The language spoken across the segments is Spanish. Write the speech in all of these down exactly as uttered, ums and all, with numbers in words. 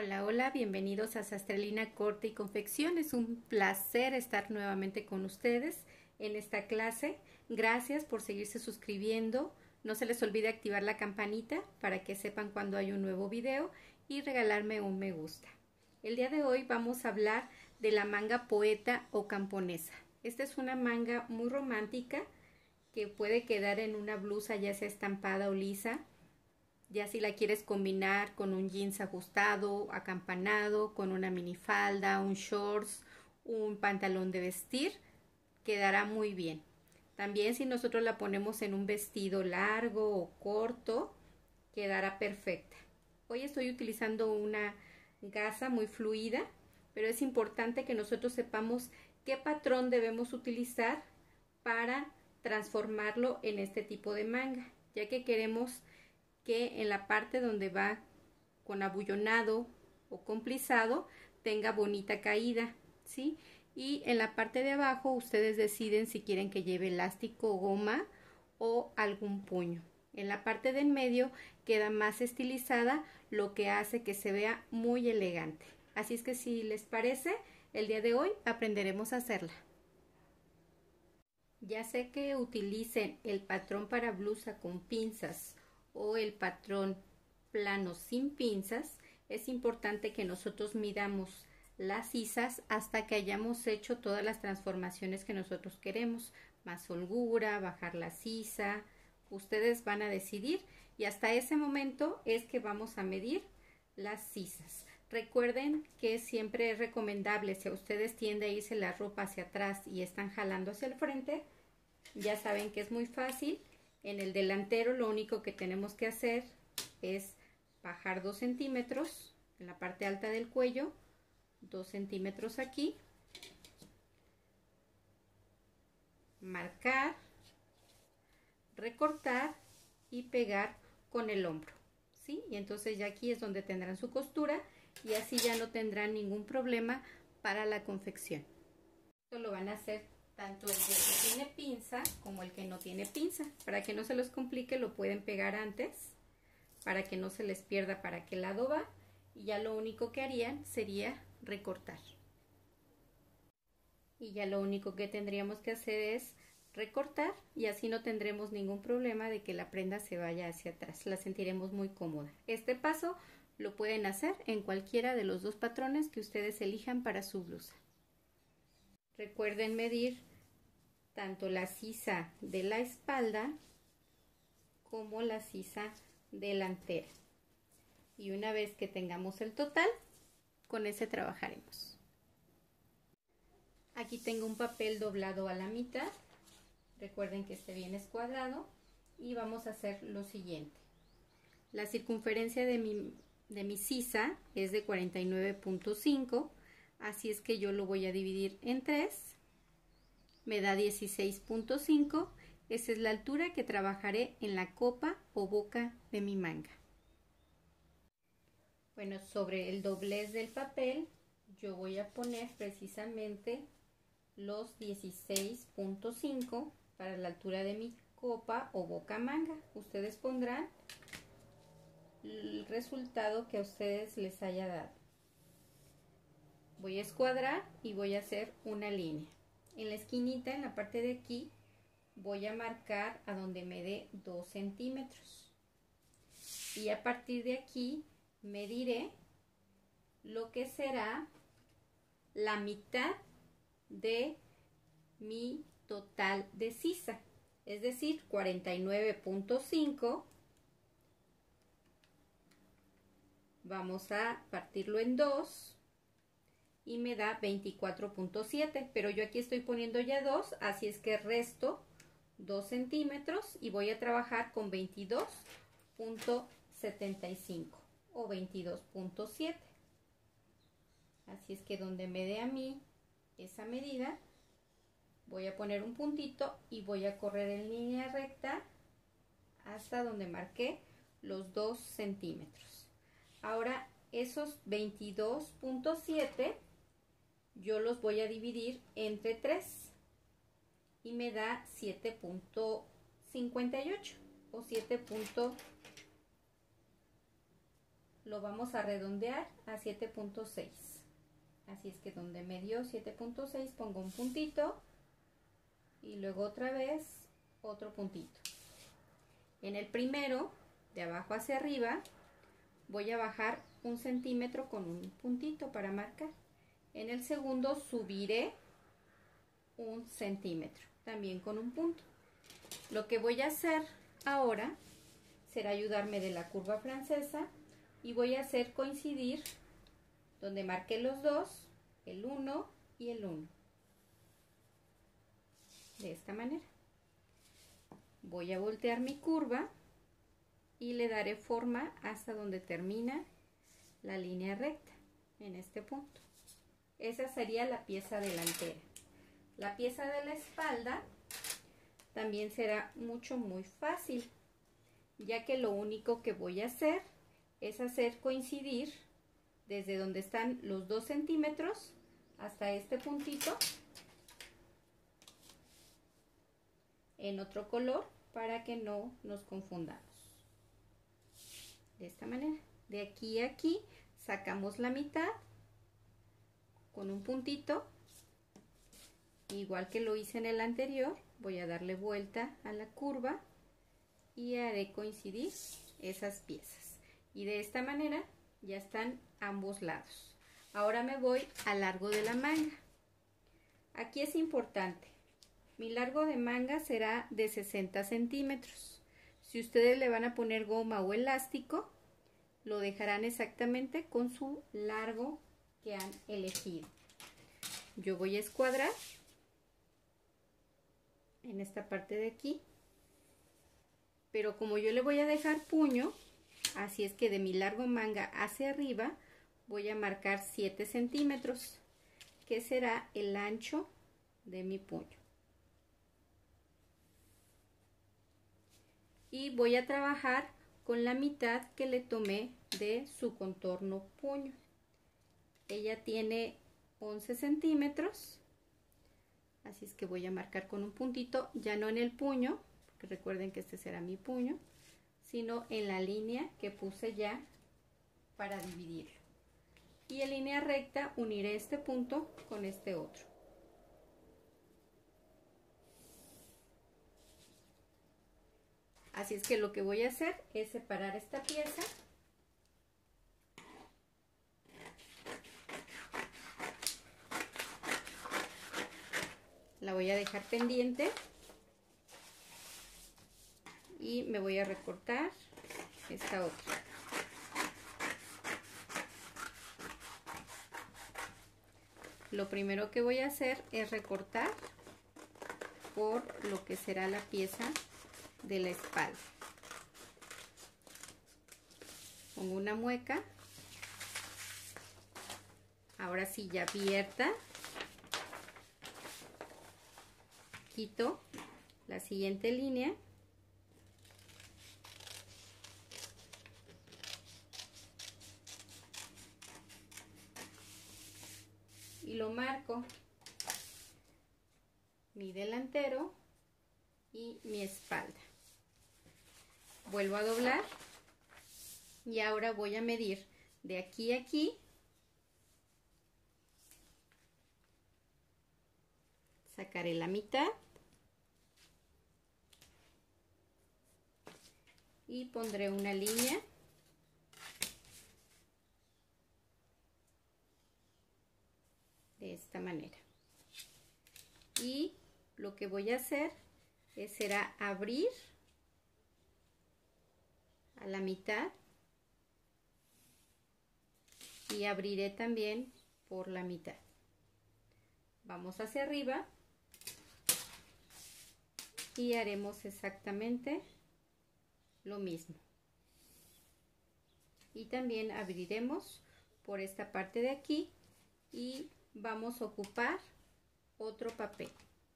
Hola, hola, bienvenidos a Sastralina Corte y Confección. Es un placer estar nuevamente con ustedes en esta clase. Gracias por seguirse suscribiendo. No se les olvide activar la campanita para que sepan cuando hay un nuevo video y regalarme un me gusta. El día de hoy vamos a hablar de la manga poeta o camponesa. Esta es una manga muy romántica que puede quedar en una blusa ya sea estampada o lisa. Ya si la quieres combinar con un jeans ajustado, acampanado, con una minifalda, un shorts, un pantalón de vestir, quedará muy bien. También si nosotros la ponemos en un vestido largo o corto, quedará perfecta. Hoy estoy utilizando una gasa muy fluida, pero es importante que nosotros sepamos qué patrón debemos utilizar para transformarlo en este tipo de manga, ya que queremos que en la parte donde va con abullonado o con plisado tenga bonita caída, ¿sí? Y en la parte de abajo ustedes deciden si quieren que lleve elástico, goma o algún puño. En la parte del medio queda más estilizada, lo que hace que se vea muy elegante. Así es que si les parece, el día de hoy aprenderemos a hacerla. Ya sé que utilicen el patrón para blusa con pinzas o el patrón plano sin pinzas, es importante que nosotros midamos las sisas hasta que hayamos hecho todas las transformaciones que nosotros queremos, más holgura, bajar la sisa, ustedes van a decidir y hasta ese momento es que vamos a medir las sisas. Recuerden que siempre es recomendable, si a ustedes tiende a irse la ropa hacia atrás y están jalando hacia el frente, ya saben que es muy fácil. En el delantero lo único que tenemos que hacer es bajar dos centímetros en la parte alta del cuello, dos centímetros aquí, marcar, recortar y pegar con el hombro, ¿sí? Y entonces ya aquí es donde tendrán su costura y así ya no tendrán ningún problema para la confección. Esto lo van a hacer tanto el que tiene pinza como el que no tiene pinza. Para que no se los complique, lo pueden pegar antes, para que no se les pierda para qué lado va, y ya lo único que harían sería recortar. Y ya lo único que tendríamos que hacer es recortar y así no tendremos ningún problema de que la prenda se vaya hacia atrás. La sentiremos muy cómoda. Este paso lo pueden hacer en cualquiera de los dos patrones que ustedes elijan para su blusa. Recuerden medir tanto la sisa de la espalda como la sisa delantera. Y una vez que tengamos el total, con ese trabajaremos. Aquí tengo un papel doblado a la mitad. Recuerden que esté bien escuadrado. Y vamos a hacer lo siguiente. La circunferencia de mi, de mi sisa es de cuarenta y nueve punto cinco. Así es que yo lo voy a dividir en tres. Me da dieciséis punto cinco. Esa es la altura que trabajaré en la copa o boca de mi manga. Bueno, sobre el doblez del papel yo voy a poner precisamente los dieciséis punto cinco para la altura de mi copa o boca manga. Ustedes pondrán el resultado que a ustedes les haya dado. Voy a escuadrar y voy a hacer una línea. En la esquinita, en la parte de aquí, voy a marcar a donde me dé dos centímetros. Y a partir de aquí, mediré lo que será la mitad de mi total de sisa. Es decir, cuarenta y nueve punto cinco. Vamos a partirlo en dos. Y me da veinticuatro punto siete, pero yo aquí estoy poniendo ya dos, así es que resto dos centímetros y voy a trabajar con veintidós punto setenta y cinco o veintidós punto siete. Así es que donde me dé a mí esa medida, voy a poner un puntito y voy a correr en línea recta hasta donde marqué los dos centímetros. Ahora esos veintidós punto siete yo los voy a dividir entre tres y me da siete punto cincuenta y ocho o siete. lo vamos a redondear a siete punto seis. Así es que donde me dio siete punto seis pongo un puntito y luego otra vez otro puntito. En el primero, de abajo hacia arriba, voy a bajar un centímetro con un puntito para marcar. En el segundo subiré un centímetro, también con un punto. Lo que voy a hacer ahora será ayudarme de la curva francesa y voy a hacer coincidir donde marqué los dos, el uno y el uno. De esta manera. Voy a voltear mi curva y le daré forma hasta donde termina la línea recta, en este punto. Esa sería la pieza delantera. La pieza de la espalda también será mucho muy fácil, ya que lo único que voy a hacer es hacer coincidir desde donde están los dos centímetros hasta este puntito en otro color para que no nos confundamos. De esta manera, de aquí a aquí sacamos la mitad con un puntito, igual que lo hice en el anterior. Voy a darle vuelta a la curva y haré coincidir esas piezas, y de esta manera ya están ambos lados. Ahora me voy al largo de la manga. Aquí es importante, mi largo de manga será de sesenta centímetros. Si ustedes le van a poner goma o elástico, lo dejarán exactamente con su largo que han elegido. Yo voy a escuadrar en esta parte de aquí, pero como yo le voy a dejar puño, así es que de mi largo manga hacia arriba voy a marcar siete centímetros, que será el ancho de mi puño. Y voy a trabajar con la mitad que le tomé de su contorno puño. Ella tiene once centímetros, así es que voy a marcar con un puntito, ya no en el puño, porque recuerden que este será mi puño, sino en la línea que puse ya para dividirlo. Y en línea recta uniré este punto con este otro. Así es que lo que voy a hacer es separar esta pieza. La voy a dejar pendiente y me voy a recortar esta otra. Lo primero que voy a hacer es recortar por lo que será la pieza de la espalda. Pongo una mueca, ahora sí ya abierta, quito la siguiente línea y lo marco, mi delantero y mi espalda. Vuelvo a doblar y ahora voy a medir de aquí a aquí, sacaré la mitad y pondré una línea de esta manera. Y lo que voy a hacer es, será abrir a la mitad y abriré también por la mitad. Vamos hacia arriba y haremos exactamente lo mismo. Y también abriremos por esta parte de aquí y vamos a ocupar otro papel.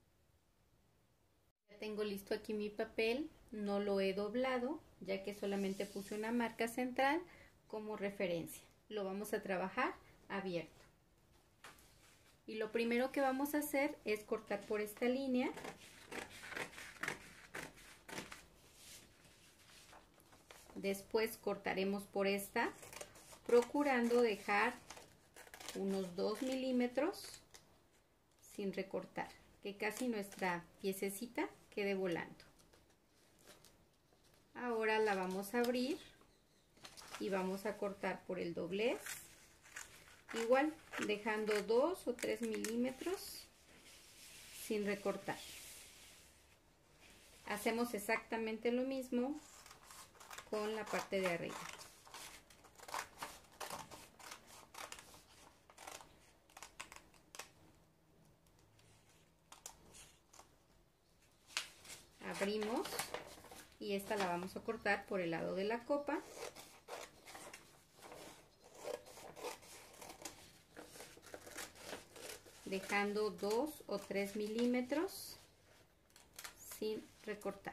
Ya tengo listo aquí mi papel, no lo he doblado, ya que solamente puse una marca central como referencia. Lo vamos a trabajar abierto. Y lo primero que vamos a hacer es cortar por esta línea. Después cortaremos por esta procurando dejar unos dos milímetros sin recortar, que casi nuestra piececita quede volando. Ahora la vamos a abrir y vamos a cortar por el doblez, igual dejando dos o tres milímetros sin recortar. Hacemos exactamente lo mismo con la parte de arriba. Abrimos y esta la vamos a cortar por el lado de la copa. Dejando dos o tres milímetros sin recortar.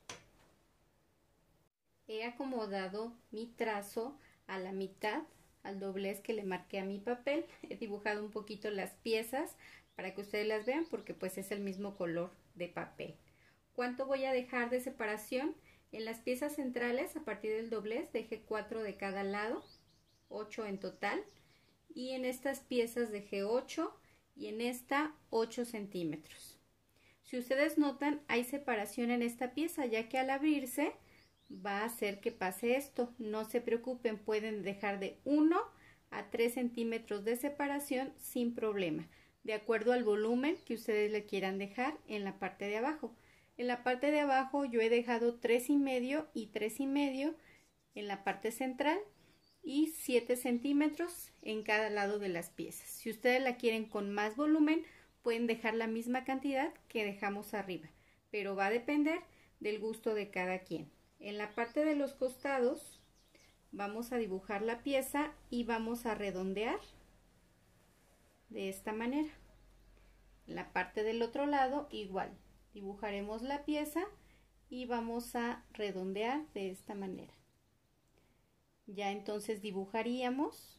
He acomodado mi trazo a la mitad, al doblez que le marqué a mi papel. He dibujado un poquito las piezas para que ustedes las vean, porque pues es el mismo color de papel. ¿Cuánto voy a dejar de separación? En las piezas centrales, a partir del doblez, dejé cuatro de cada lado, ocho en total. Y en estas piezas dejé ocho y en esta ocho centímetros. Si ustedes notan, hay separación en esta pieza, ya que al abrirse va a hacer que pase esto. No se preocupen, pueden dejar de uno a tres centímetros de separación sin problema, de acuerdo al volumen que ustedes le quieran dejar en la parte de abajo. En la parte de abajo yo he dejado tres y medio y tres y medio en la parte central y siete centímetros en cada lado de las piezas. Si ustedes la quieren con más volumen, pueden dejar la misma cantidad que dejamos arriba, pero va a depender del gusto de cada quien. En la parte de los costados vamos a dibujar la pieza y vamos a redondear de esta manera. En la parte del otro lado igual, dibujaremos la pieza y vamos a redondear de esta manera. Ya entonces dibujaríamos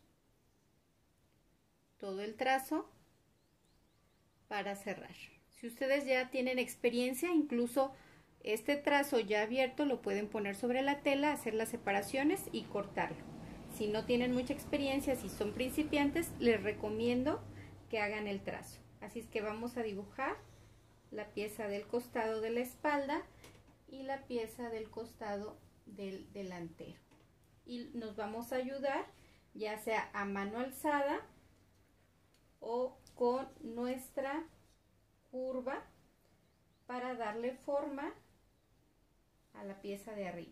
todo el trazo para cerrar. Si ustedes ya tienen experiencia, incluso este trazo ya abierto lo pueden poner sobre la tela, hacer las separaciones y cortarlo. Si no tienen mucha experiencia, si son principiantes, les recomiendo que hagan el trazo. Así es que vamos a dibujar la pieza del costado de la espalda y la pieza del costado del delantero. Y nos vamos a ayudar ya sea a mano alzada o con nuestra curva para darle forma a la pieza de arriba.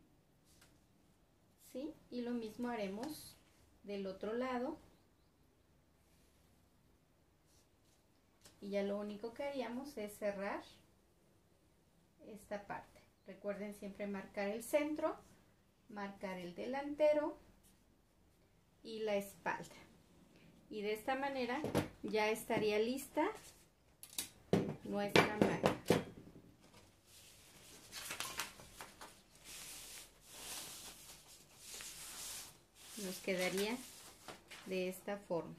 ¿Sí? Y lo mismo haremos del otro lado. Y ya lo único que haríamos es cerrar esta parte. Recuerden siempre marcar el centro, marcar el delantero y la espalda. Y de esta manera ya estaría lista nuestra manga. Nos quedaría de esta forma.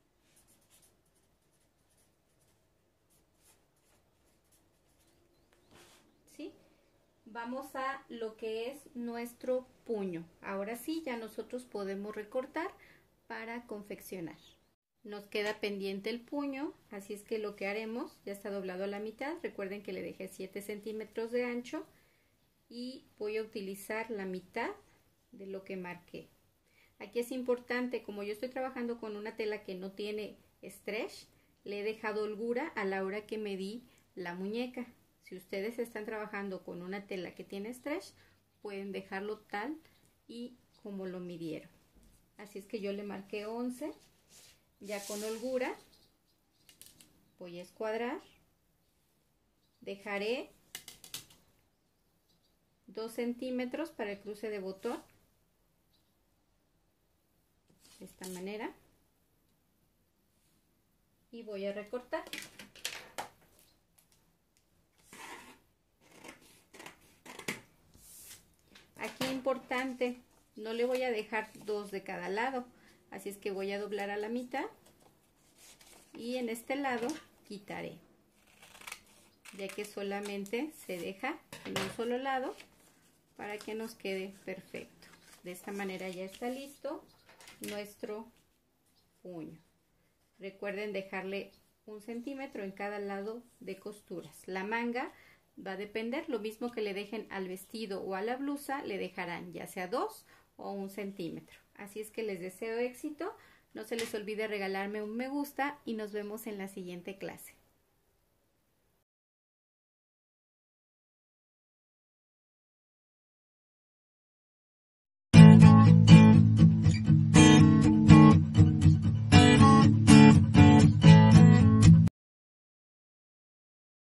¿Sí? Vamos a lo que es nuestro puño. Ahora sí, ya nosotros podemos recortar para confeccionar. Nos queda pendiente el puño, así es que lo que haremos, ya está doblado a la mitad. Recuerden que le dejé siete centímetros de ancho y voy a utilizar la mitad de lo que marqué. Aquí es importante, como yo estoy trabajando con una tela que no tiene stretch, le he dejado holgura a la hora que medí la muñeca. Si ustedes están trabajando con una tela que tiene stretch, pueden dejarlo tal y como lo midieron. Así es que yo le marqué once, ya con holgura. Voy a escuadrar, dejaré dos centímetros para el cruce de botón, de esta manera, y voy a recortar. Aquí importante, no le voy a dejar dos de cada lado, así es que voy a doblar a la mitad y en este lado quitaré, ya que solamente se deja en un solo lado para que nos quede perfecto. De esta manera ya está listo nuestro puño. Recuerden dejarle un centímetro en cada lado de costuras. La manga va a depender, lo mismo que le dejen al vestido o a la blusa, le dejarán ya sea dos o un centímetro. Así es que les deseo éxito. No se les olvide regalarme un me gusta y nos vemos en la siguiente clase.